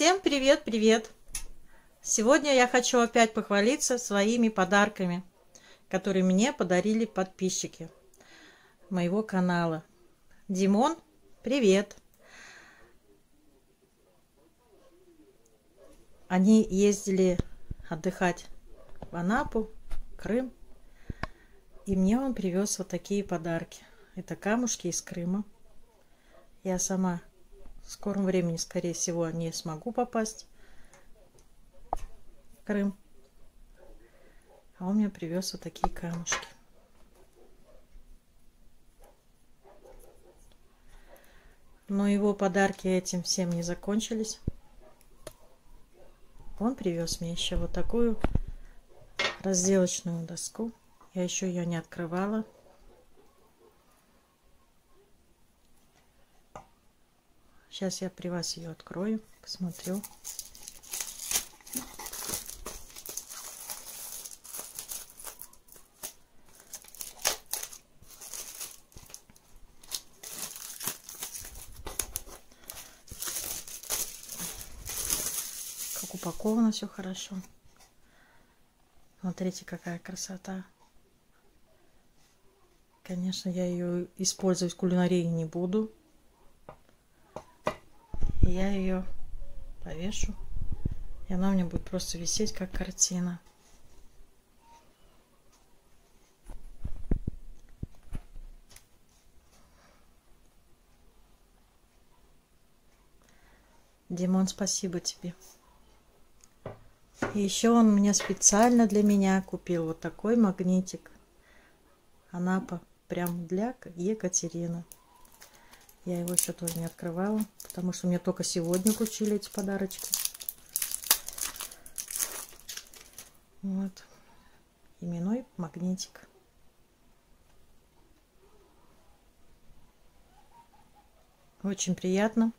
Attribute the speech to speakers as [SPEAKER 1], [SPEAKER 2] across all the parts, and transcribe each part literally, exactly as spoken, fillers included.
[SPEAKER 1] Всем привет-привет! Сегодня я хочу опять похвалиться своими подарками, которые мне подарили подписчики моего канала. Димон, привет! Они ездили отдыхать в Анапу, Крым, и мне он привез вот такие подарки. Это камушки из Крыма. Я сама в скором времени, скорее всего, не смогу попасть в Крым. А он мне привез вот такие камушки. Но его подарки этим всем не закончились. Он привез мне еще вот такую разделочную доску. Я еще ее не открывала. Сейчас я при вас ее открою, посмотрю. Как упаковано все хорошо. Смотрите, какая красота. Конечно, я ее использовать в кулинарии не буду. Я ее повешу, и она у меня будет просто висеть как картина. Димон, спасибо тебе. И еще он мне специально для меня купил вот такой магнитик. Анапа, прям для Екатерины. Я его еще тоже не открывала, потому что мне только сегодня вручили эти подарочки. Вот. Именной магнитик. Очень приятно.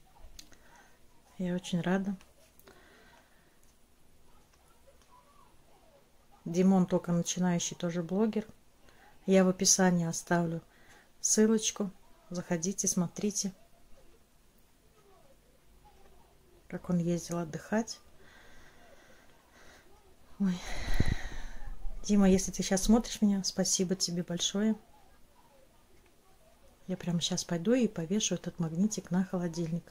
[SPEAKER 1] Я очень рада. Димон только начинающий тоже блогер. Я в описании оставлю ссылочку. Заходите, смотрите, как он ездил отдыхать. Ой. Дима, если ты сейчас смотришь меня, спасибо тебе большое. Я прямо сейчас пойду и повешу этот магнитик на холодильник.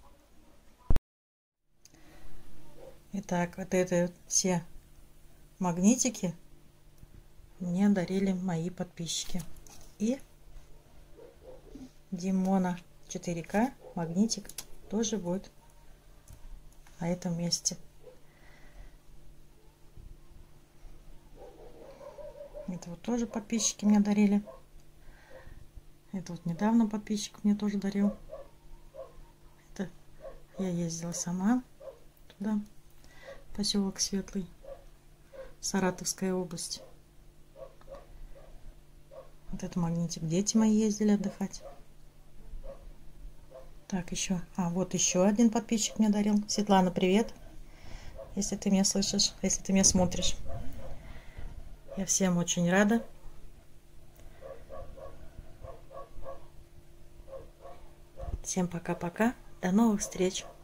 [SPEAKER 1] Итак, вот это все магнитики мне дарили мои подписчики. И Димона четыре ка магнитик тоже будет на этом месте. Это вот тоже подписчики мне дарили. Это вот недавно подписчик мне тоже дарил. Это я ездила сама туда, поселок Светлый, Саратовская область. Вот это магнитик дети мои ездили отдыхать. Так, еще. А, вот еще один подписчик мне дарил. Светлана, привет. Если ты меня слышишь, если ты меня смотришь. Я всем очень рада. Всем пока-пока. До новых встреч.